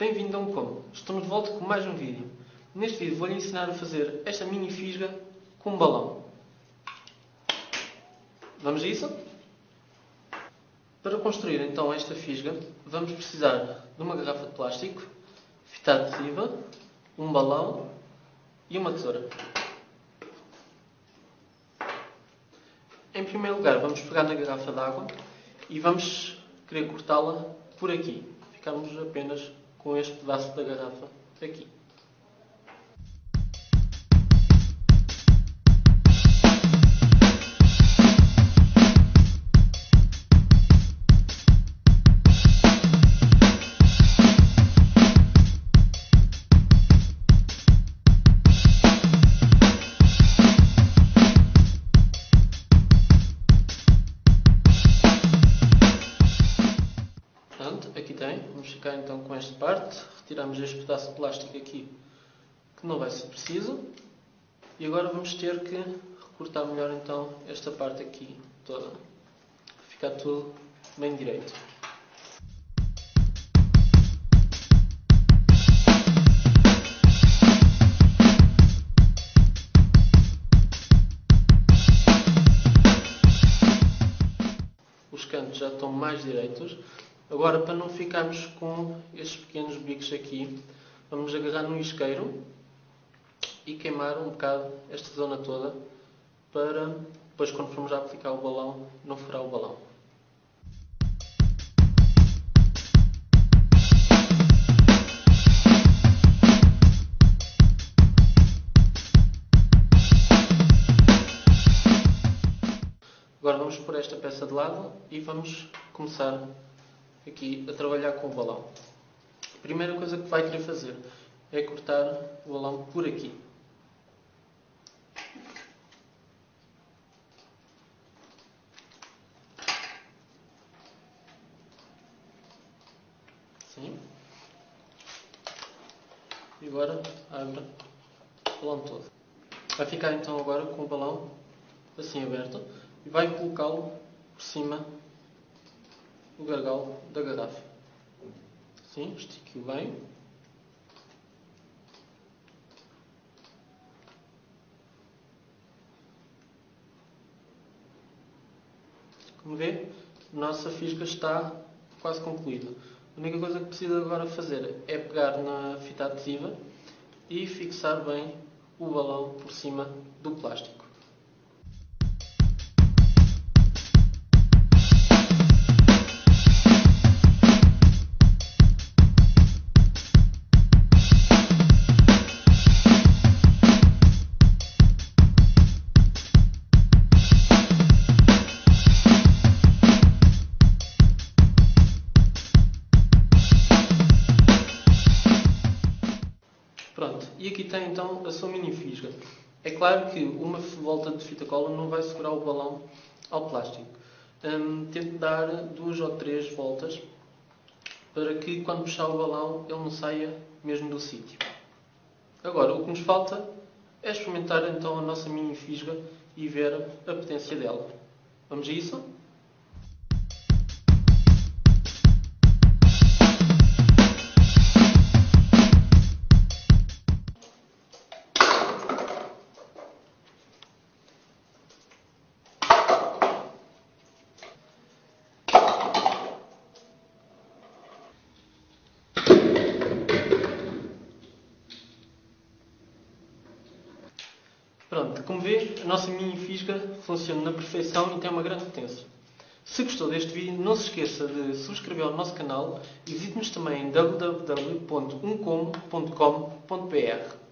Bem-vindo a um Como. Estamos de volta com mais um vídeo. Neste vídeo vou-lhe ensinar a fazer esta mini fisga com um balão. Vamos a isso? Para construir então esta fisga, vamos precisar de uma garrafa de plástico, fita adesiva, um balão e uma tesoura. Em primeiro lugar, vamos pegar na garrafa de água e vamos querer cortá-la por aqui. Ficamos apenas com este pedaço da garrafa aqui. Aqui tem, vamos ficar então com esta parte, retiramos este pedaço de plástico aqui que não vai ser preciso e agora vamos ter que recortar melhor então esta parte aqui toda, para ficar tudo bem direito. Os cantos já estão mais direitos. Agora, para não ficarmos com estes pequenos bicos aqui, vamos agarrar no isqueiro e queimar um bocado esta zona toda para depois, quando formos a aplicar o balão, não furar o balão. Agora vamos pôr esta peça de lado e vamos começar aqui a trabalhar com o balão. A primeira coisa que vai querer fazer é cortar o balão por aqui. Assim. E agora abre o balão todo. Vai ficar então agora com o balão assim aberto e vai colocá-lo por cima o gargalo da garrafa. Assim, estique-o bem. Como vê, a nossa fisga está quase concluída. A única coisa que precisa agora fazer é pegar na fita adesiva e fixar bem o balão por cima do plástico. Pronto, e aqui tem então a sua mini fisga. É claro que uma volta de fita cola não vai segurar o balão ao plástico. Tente dar 2 ou 3 voltas para que quando puxar o balão ele não saia mesmo do sítio. Agora, o que nos falta é experimentar então a nossa mini fisga e ver a potência dela. Vamos a isso? Pronto, como vê, a nossa mini fisga funciona na perfeição e tem uma grande potência. Se gostou deste vídeo, não se esqueça de subscrever ao nosso canal e visite-nos também em www.umcomo.com.br.